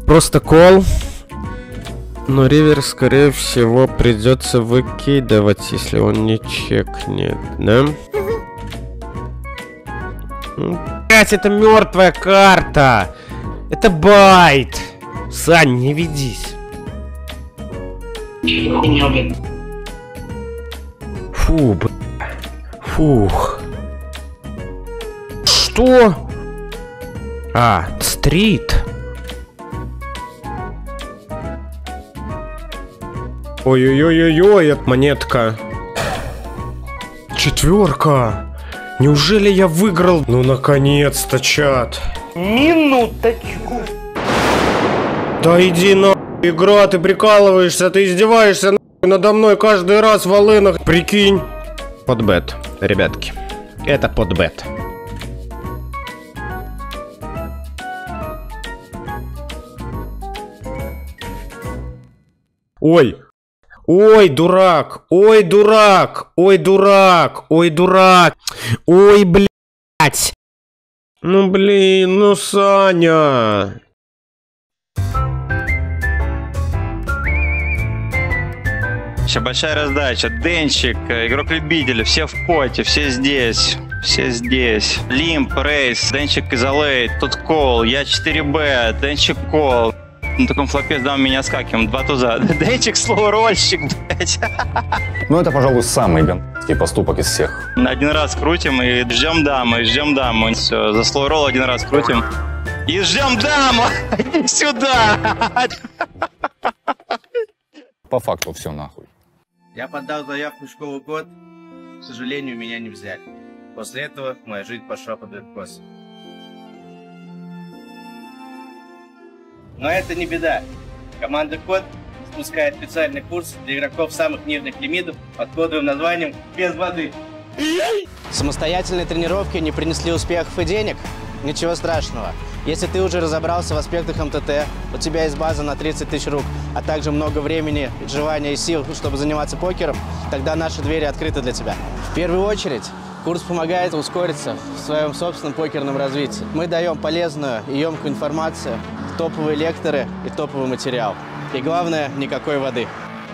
Просто кол. Но ривер, скорее всего, придется выкидывать, если он не чекнет, да? Блять, это мертвая карта! Это байт! Сань, не ведись. Фу, бля. Фух. Что? А, стрит. Ой-ой-ой-ой-ой, это монетка. 4. Неужели я выиграл? Ну, наконец-то, чат. Минуточку. Да иди на игра, ты прикалываешься, ты издеваешься надо мной каждый раз в алынах. Прикинь. Подбет, ребятки. Это подбет. Ой. Ой, дурак! Ой, дурак! Ой, дурак! Ой, дурак! Ой, блядь! Ну, блин, ну, Саня! Сейчас большая раздача. Денчик, игрок-любитель, все в поте, все здесь. Все здесь. Лимп, Рейс, Денчик Изолейт, тут Кол, я 4Б, Денчик Кол. На таком флопе дам меня скакиваем. 2 туза. Денчик слоурольщик, блядь. Ну, это, пожалуй, самый гандский поступок из всех. На 1 раз крутим и ждем даму, и ждем даму. Все, за слоуролл 1 раз крутим. И ждем даму! Иди сюда! По факту все нахуй. Я подал заявку в школу год. К сожалению, меня не взяли. После этого моя жизнь пошла под откос. Но это не беда. Команда Код спускает специальный курс для игроков самых нижних лимитов под кодовым названием «Без воды». Самостоятельные тренировки не принесли успехов и денег? Ничего страшного. Если ты уже разобрался в аспектах МТТ, у тебя есть база на 30 тысяч рук, а также много времени, желания и сил, чтобы заниматься покером, тогда наши двери открыты для тебя. В первую очередь, курс помогает ускориться в своем собственном покерном развитии. Мы даем полезную и емкую информацию, топовые лекторы и топовый материал. И главное, никакой воды.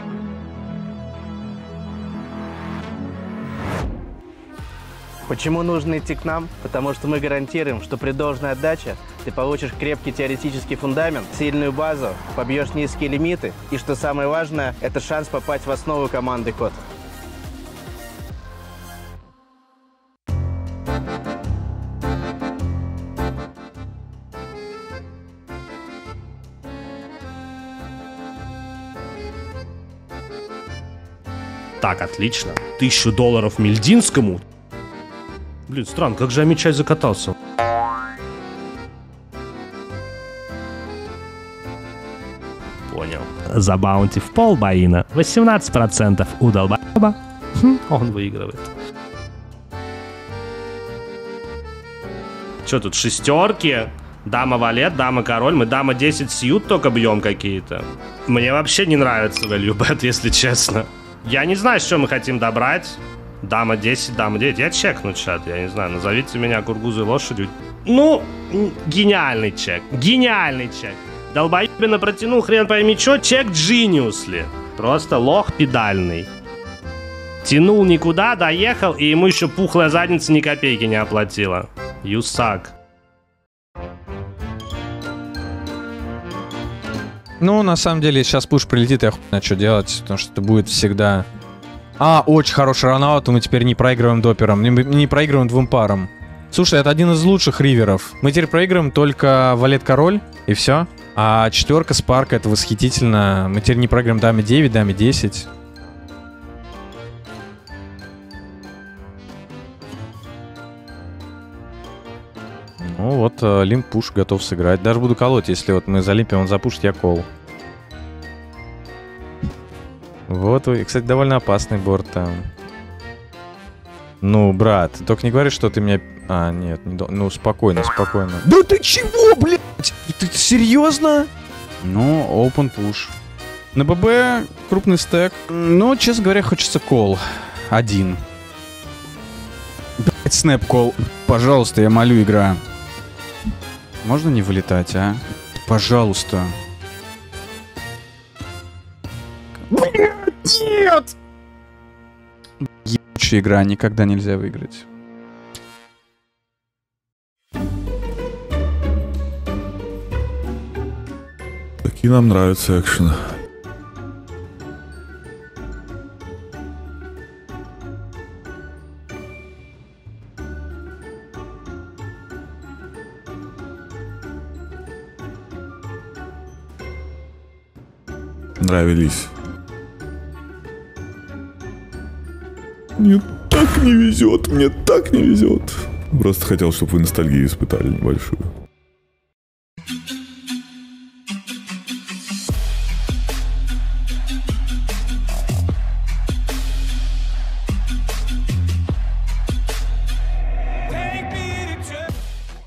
Почему нужно идти к нам? Потому что мы гарантируем, что при должной отдаче ты получишь крепкий теоретический фундамент, сильную базу, побьешь низкие лимиты и, что самое важное, это шанс попасть в основу команды Код. Так, отлично. $1000 Мельдинскому. Блин, странно, как же Амичай закатался? Понял. За баунти в пол Баина 18% у долбоеба. Он выигрывает. Че тут, шестерки? Дама валет, дама король. Мы дама 10 сьют только бьем какие-то. Мне вообще не нравится value bet, если честно. Я не знаю, что мы хотим добрать. Дама 10, дама 9. Я чекну чат, я не знаю. Назовите меня кургузой лошадью. Ну, гениальный чек. Гениальный чек. Долбоебина протянул хрен пойми чё. Чек Geniusly. Просто лох педальный. Тянул никуда, доехал, и ему еще пухлая задница ни копейки не оплатила. You suck. Ну, на самом деле, сейчас пуш прилетит, я хуй знаю, что делать, потому что это будет всегда... А, очень хороший ранаут, и мы теперь не проигрываем допером, не проигрываем 2 парам. Слушай, это один из лучших риверов. Мы теперь проигрываем только валет-король, и все. А 4 спарка, это восхитительно. Мы теперь не проигрываем даме 9, даме 10. Ну вот, лимп пуш готов сыграть. Даже буду колоть, если вот мы залимпим, он запушит, я кол. Вот, и, кстати, довольно опасный борт там. Ну, брат, только не говори, что ты меня... А, нет, не ну, спокойно, спокойно. Да ты чего, блядь? Ты серьезно? Ну, open push. На ББ крупный стек. Но, честно говоря, хочется кол. 1. Блядь, снэп кол. Пожалуйста, я молю, игра. Можно не вылетать, а? Пожалуйста. Нет! Ебучая игра, никогда нельзя выиграть. Такие нам нравятся экшены. Нравились. Мне так не везет, мне так не везет. Просто хотел, чтобы вы ностальгию испытали небольшую.